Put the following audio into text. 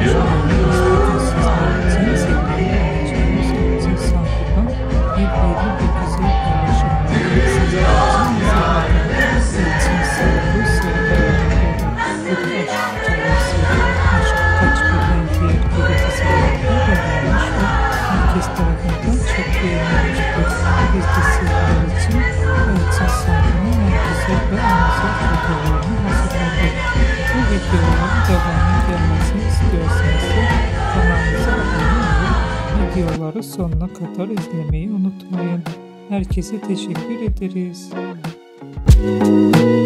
Bakın sizler için sevgili öğrencilerimiz için sayfadan birbiriyle bir güzel paylaşımlar sizler için hazırladım. Eğitim sağlığı sırada öğrenimleri aşk hikayesi, aşk kaç beden diğer gibi dizilerinde vermiş ve herkes tarafından çok beğenilmiştir. Biz de sizler için eğitim sayfanın en güzel ve en güzel fotoğraflarını hazırladık. Bu videoların devamı gelmesini istiyorsanız da kanalımıza abone olup videoları sonuna kadar izlemeyi unutmayın. Herkese teşekkür ederiz.